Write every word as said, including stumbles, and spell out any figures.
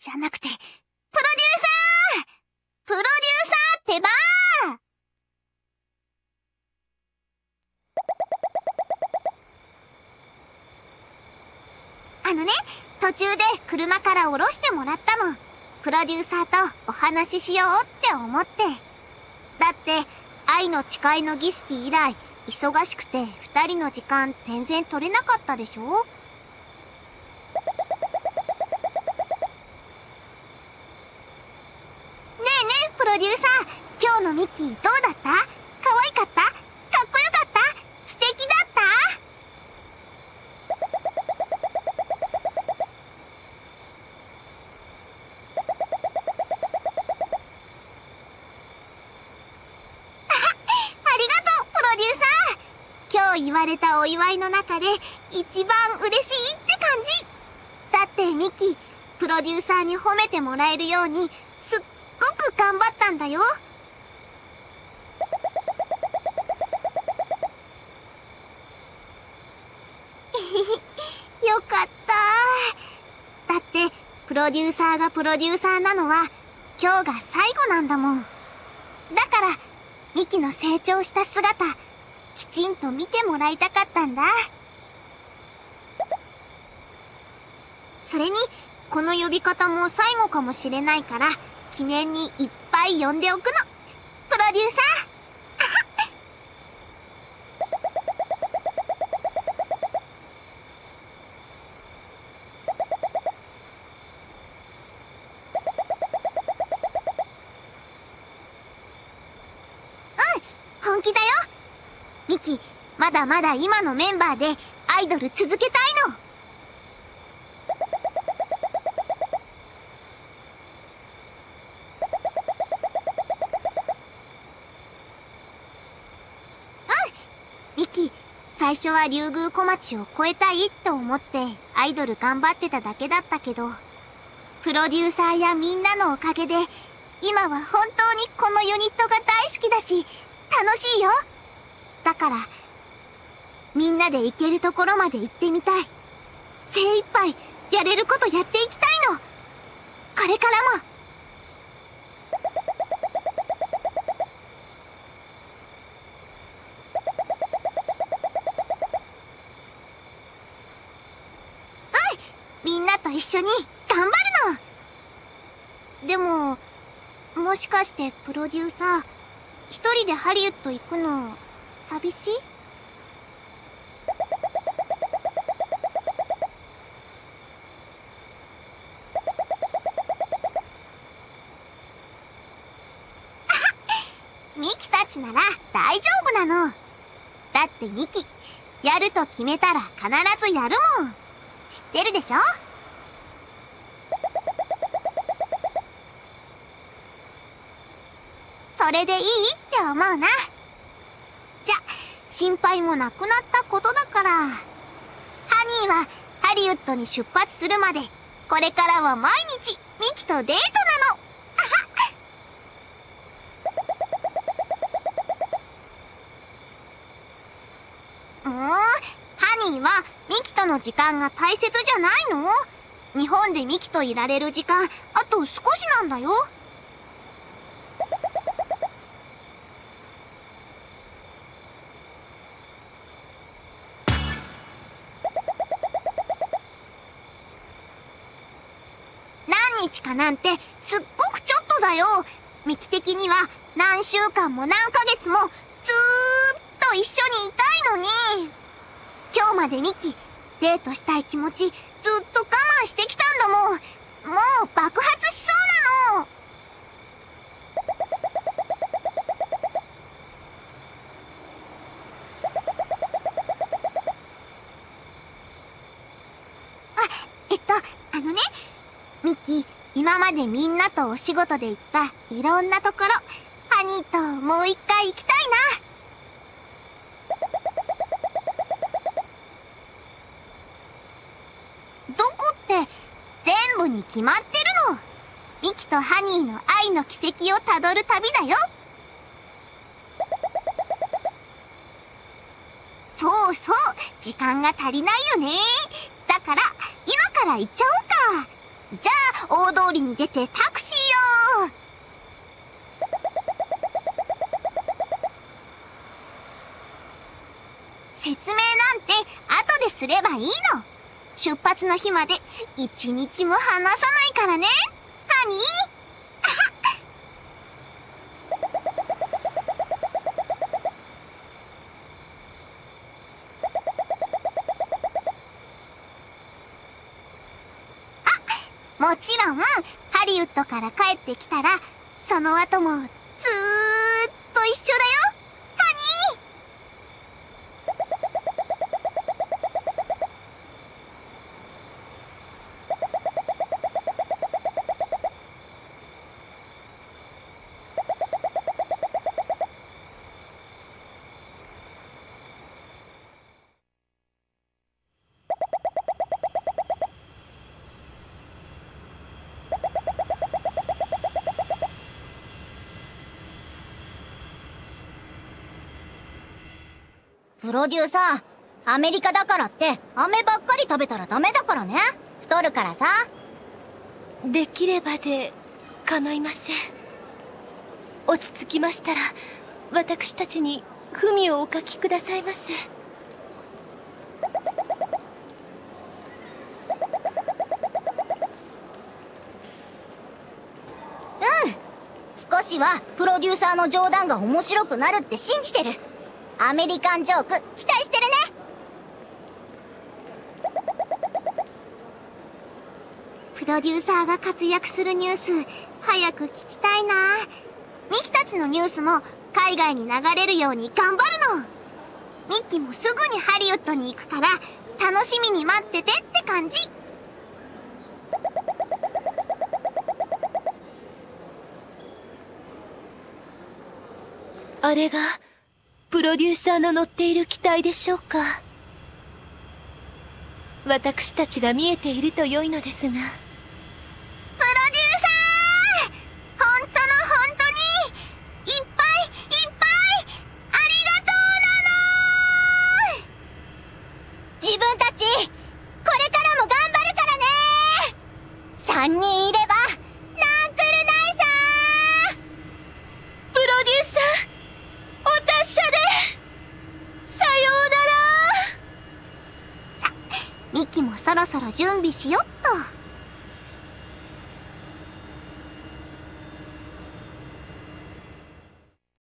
じゃなくて、プロデューサープロデューサーってばーあのね、途中で車から降ろしてもらったの。プロデューサーとお話ししようって思って。だって、愛の誓いの儀式以来、忙しくて二人の時間全然取れなかったでしょ？ねえねえ、プロデューサー、今日のミッキーどうだった？可愛かった？かっこよかった？素敵だった？ありがとう、プロデューサー。今日言われたお祝いの中で一番嬉しいって感じ。だってミッキー、プロデューサーに褒めてもらえるようにすっごく頑張ったんだよ。よかった。だってプロデューサーがプロデューサーなのは今日が最後なんだもん。だからミキの成長した姿きちんと見てもらいたかったんだ。それにこの呼び方も最後かもしれないから記念にいっぱい呼んでおくの。プロデューサー本気だよ。ミキ、まだまだ今のメンバーでアイドル続けたいの。うんミキ、最初は竜宮小町を超えたいって思ってアイドル頑張ってただけだったけど、プロデューサーやみんなのおかげで今は本当にこのユニットが大好きだし楽しいよ。だから、みんなで行けるところまで行ってみたい。精一杯やれることやっていきたいの。これからも。うんみんなと一緒に頑張るの。でも、もしかしてプロデューサー、一人でハリウッド行くの、寂しい？ミキたちなら大丈夫なの。だってミキ、やると決めたら必ずやるもん。知ってるでしょ？それでいいって思うな。じゃ、心配もなくなったことだから。ハニーはハリウッドに出発するまで、これからは毎日ミキとデートなの。もう、ハニーはミキとの時間が大切じゃないの？日本でミキといられる時間、あと少しなんだよ。何日かなんてすっごくちょっとだよ。ミキ的には何週間も何ヶ月もずーっと一緒にいたいのに。今日までミキ、デートしたい気持ちずっと我慢してきたんだもん。もう爆発しそうなの。あ、えっと、あのね、ミキ、今までみんなとお仕事で行ったいろんなところ、ハニーともう一回行きたいな。どこって全部に決まってるの。ミキとハニーの愛の軌跡をたどる旅だよ。そうそう、時間が足りないよね。だから今から行っちゃおうか。 じゃあ、大通りに出てタクシーよ。説明なんて後ですればいいの。出発の日まで一日も離さないからね、ハニー。あ、もちろん、ハリウッドから帰ってきたら、その後もずーっと一緒だよ、ハニー。 プロデューサー、アメリカだからって飴ばっかり食べたらダメだからね。太るからさ。 できればで構いません。落ち着きましたら私たちに文をお書きくださいませ。 うん、少しはプロデューサーの冗談が面白くなるって信じてる。アメリカンジョーク期待してるね。 プロデューサーが活躍するニュース早く聞きたいな。ミキたちのニュースも海外に流れるように頑張るの。ミッキーもすぐにハリウッドに行くから楽しみに待っててって感じ。 あれがプロデューサーの乗っている機体でしょうか。私たちが見えていると良いのですが。 プロデューサー、本当の本当にいっぱいいっぱいありがとうなの。 自分たちこれからも頑張るからね。さんにんいればなんくるないさ。 プロデューサー、お達者でさようなら。 さ、ミキもそろそろ準備しよっと。